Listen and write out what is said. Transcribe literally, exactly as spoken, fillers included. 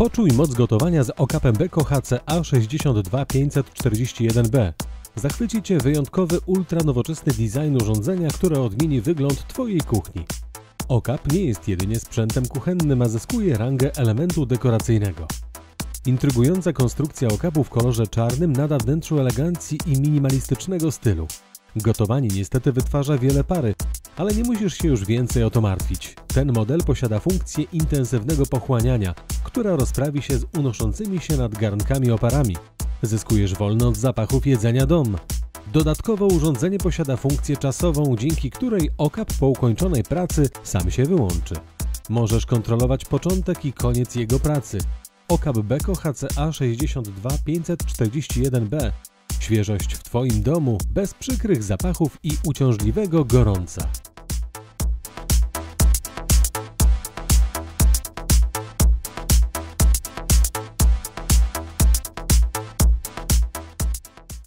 Poczuj moc gotowania z okapem Beko H C A sześćdziesiąt dwa pięćset czterdzieści jeden B. Zachwyci Cię wyjątkowy, ultranowoczesny design urządzenia, które odmieni wygląd Twojej kuchni. Okap nie jest jedynie sprzętem kuchennym, a zyskuje rangę elementu dekoracyjnego. Intrygująca konstrukcja okapu w kolorze czarnym nada wnętrzu elegancji i minimalistycznego stylu. Gotowanie niestety wytwarza wiele pary, ale nie musisz się już więcej o to martwić. Ten model posiada funkcję intensywnego pochłaniania, która rozprawi się z unoszącymi się nad garnkami oparami. Zyskujesz wolny od zapachów jedzenia dom. Dodatkowo urządzenie posiada funkcję czasową, dzięki której okap po ukończonej pracy sam się wyłączy. Możesz kontrolować początek i koniec jego pracy. Okap Beko H C A sześćdziesiąt dwa pięćset czterdzieści jeden B. Świeżość w Twoim domu bez przykrych zapachów i uciążliwego gorąca.